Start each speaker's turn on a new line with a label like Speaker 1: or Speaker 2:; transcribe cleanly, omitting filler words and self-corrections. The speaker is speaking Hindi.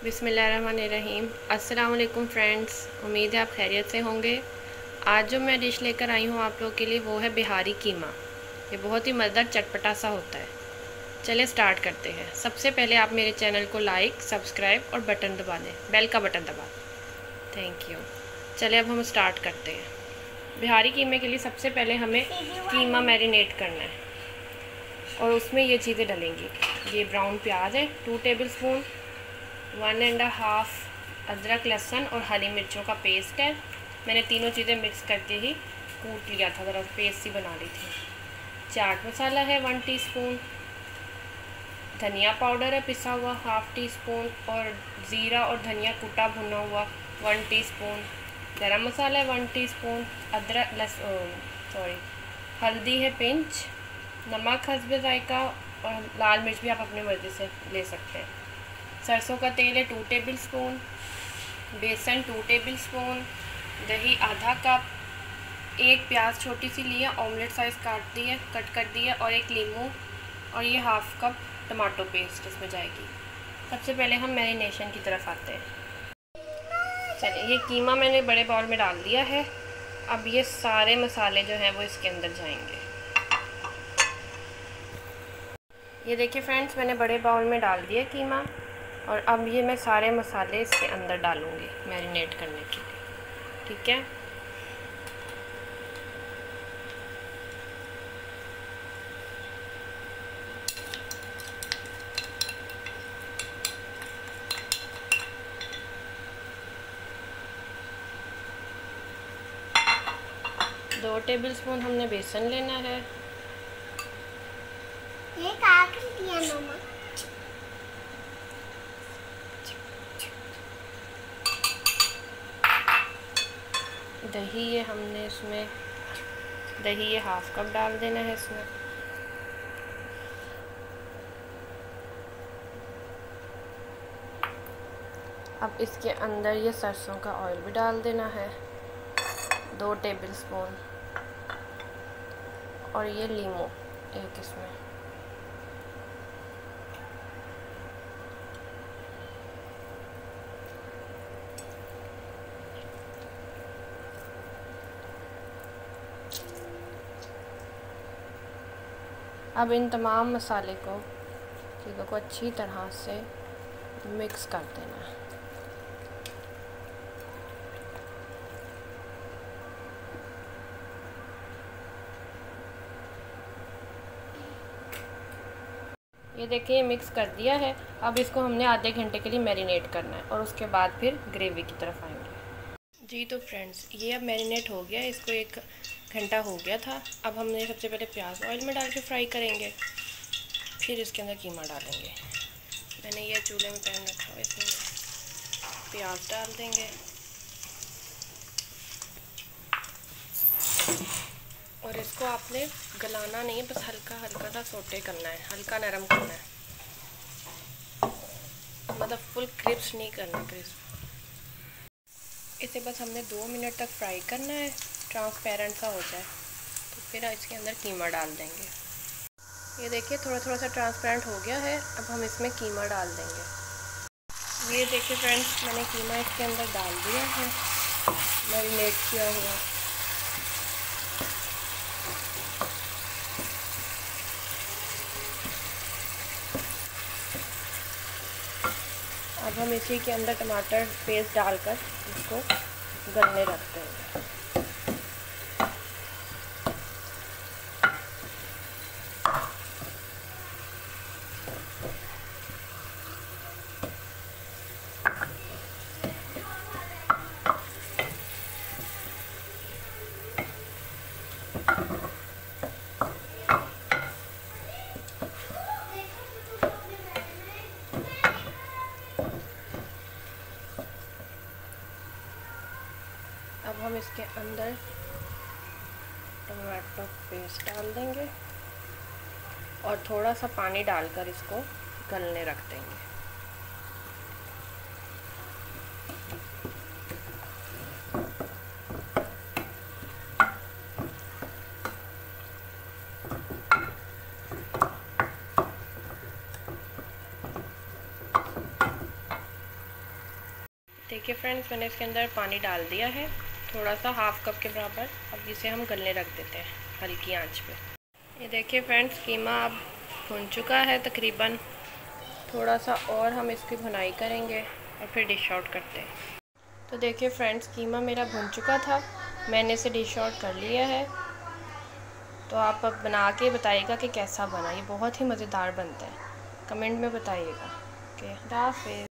Speaker 1: बिस्मिल्लाहिर्रहमानिर्रहीम। अस्सलाम वालेकुम फ्रेंड्स, उम्मीद है आप खैरियत से होंगे। आज जो मैं डिश लेकर आई हूँ आप लोगों के लिए वो है बिहारी कीमा। ये बहुत ही मज़ेदार चटपटा सा होता है। चलिए स्टार्ट करते हैं। सबसे पहले आप मेरे चैनल को लाइक, सब्सक्राइब और बटन दबा दें, बेल का बटन दबा दें। Thank you. चलिए अब हम स्टार्ट करते हैं। बिहारी कीमे के लिए सबसे पहले हमें कीमा मैरिनेट करना है और उसमें ये चीज़ें डलेंगी। ये ब्राउन प्याज है 2 टेबल स्पून, 1.5 अदरक, लहसुन और हरी मिर्चों का पेस्ट है। मैंने तीनों चीज़ें मिक्स करके ही कूट लिया था, ज़रा पेस्ट सी बना ली थी। चाट मसाला है 1 टीस्पून, धनिया पाउडर है पिसा हुआ 1/2 टीस्पून और ज़ीरा और धनिया कुटा भुना हुआ 1 टीस्पून, गरम मसाला है 1 टीस्पून, हल्दी है पिंच, नमक हस्बे जायका और लाल मिर्च भी आप अपनी मर्ज़ी से ले सकते हैं। सरसों का तेल है 2 टेबल स्पून, बेसन 2 टेबल स्पून, दही आधा कप, एक प्याज छोटी सी ली है, ऑमलेट साइज़ कट कर दी है और एक नींबू और ये 1/2 कप टमाटो पेस्ट इसमें जाएगी। सबसे पहले हम मैरिनेशन की तरफ आते हैं। चलिए ये कीमा मैंने बड़े बाउल में डाल दिया है। अब ये सारे मसाले जो हैं वो इसके अंदर जाएंगे। ये देखिए फ्रेंड्स, मैंने बड़े बाउल में डाल दिया कीमा और अब ये मैं सारे मसाले इसके अंदर डालूँगी मैरिनेट करने के लिए। ठीक है, दो टेबल स्पून हमने बेसन लेना है।
Speaker 2: ये क्या कर दिया मम्मा?
Speaker 1: दही ये हमने इसमें दही ये 1/2 कप डाल देना है इसमें। अब इसके अंदर ये सरसों का ऑयल भी डाल देना है 2 टेबल स्पून और ये लीमू एक इसमें। अब इन तमाम मसाले को चीज़ों को अच्छी तरह से मिक्स कर देना है। ये देखिए मिक्स कर दिया है। अब इसको हमने आधे घंटे के लिए मैरिनेट करना है और उसके बाद फिर ग्रेवी की तरफ आएंगे। जी तो फ्रेंड्स, ये अब मैरिनेट हो गया, इसको 1 घंटा हो गया था। अब हमने सबसे पहले प्याज ऑयल में डाल के फ्राई करेंगे, फिर इसके अंदर कीमा डालेंगे। मैंने ये चूल्हे में पैन रखा हुआ, इसमें प्याज डाल देंगे और इसको आपने गलाना नहीं है, बस हल्का हल्का सा सोटे करना है, हल्का नरम करना है, मतलब फुल क्रिस्प नहीं करना। क्रिस्प इसे बस हमने 2 मिनट तक फ्राई करना है, ट्रांसपेरेंट सा हो जाए तो फिर इसके अंदर कीमा डाल देंगे। ये देखिए थोड़ा थोड़ा सा ट्रांसपेरेंट हो गया है। अब हम इसमें कीमा डाल देंगे। ये देखिए फ्रेंड्स, मैंने कीमा इसके अंदर डाल दिया है, मैरिनेट किया हुआ। अब हम इसी के अंदर टमाटर पेस्ट डालकर इसको गलने रख देंगे। अब हम इसके अंदर टमाटो पेस्ट डाल देंगे और थोड़ा सा पानी डालकर इसको गलने रख देंगे। देखिए फ्रेंड्स, मैंने इसके अंदर पानी डाल दिया है, थोड़ा सा हाफ कप के बराबर। अब इसे हम गलने रख देते हैं हल्की आंच पे। ये देखिए फ्रेंड्स, कीमा अब भुन चुका है तकरीबन। थोड़ा सा और हम इसकी भुनाई करेंगे और फिर डिश आउट करते हैं। तो देखिए फ्रेंड्स, कीमा मेरा भुन चुका था, मैंने इसे डिश आउट कर लिया है। तो आप अब बना के बताइएगा कि कैसा बना। ये बहुत ही मज़ेदार बनता है, कमेंट में बताइएगा। ओके, खुदा हाफिज़।